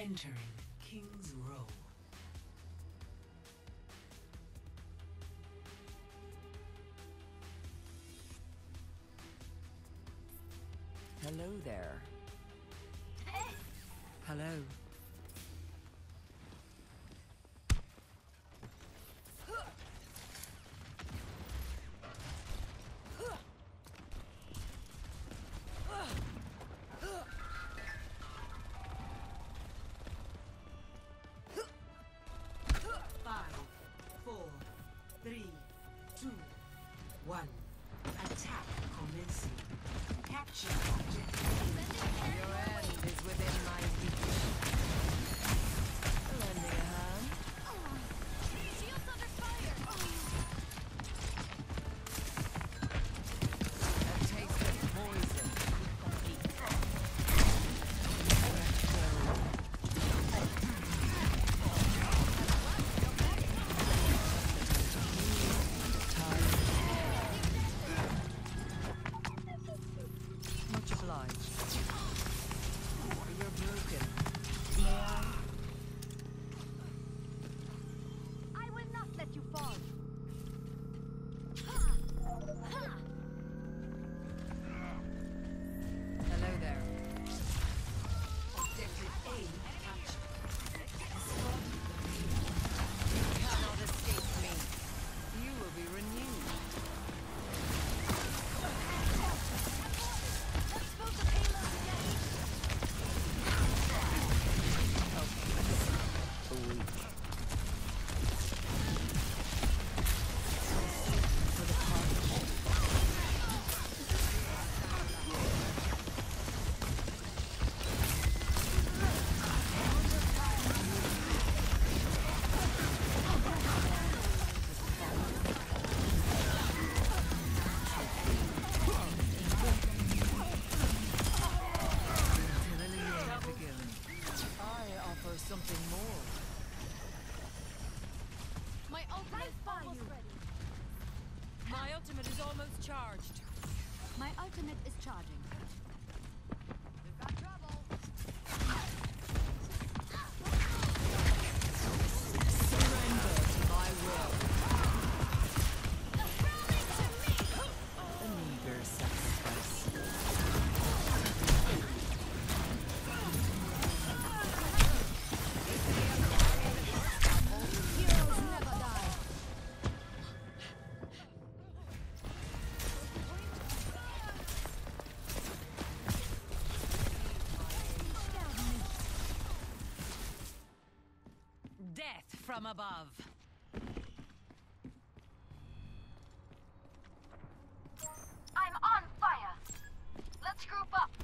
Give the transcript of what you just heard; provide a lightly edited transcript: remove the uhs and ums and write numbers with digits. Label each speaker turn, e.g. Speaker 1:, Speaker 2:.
Speaker 1: Entering King's Row.
Speaker 2: Hello there. Hello.
Speaker 1: Five, four, three, two, one. Attack commencing. Capture objective.
Speaker 2: Your end is within my reach. Lend me a hand.
Speaker 3: Shields under fire!
Speaker 2: A taste of poison. Much obliged. You're broken. May I?
Speaker 3: I will not let you fall!
Speaker 2: Hello there.
Speaker 1: Objective A captured.
Speaker 2: You cannot escape me. You will be renewed.
Speaker 3: Let's move the payload again!
Speaker 2: Weak. I offer something more.
Speaker 3: My ultimate is almost ready.
Speaker 2: My ultimate is almost charged.
Speaker 3: My ultimate is charging. We've got trouble.
Speaker 2: Surrender to my will. A meager sacrifice.
Speaker 3: Heroes never die.
Speaker 2: Death from above.
Speaker 3: I'm on fire. Let's group up.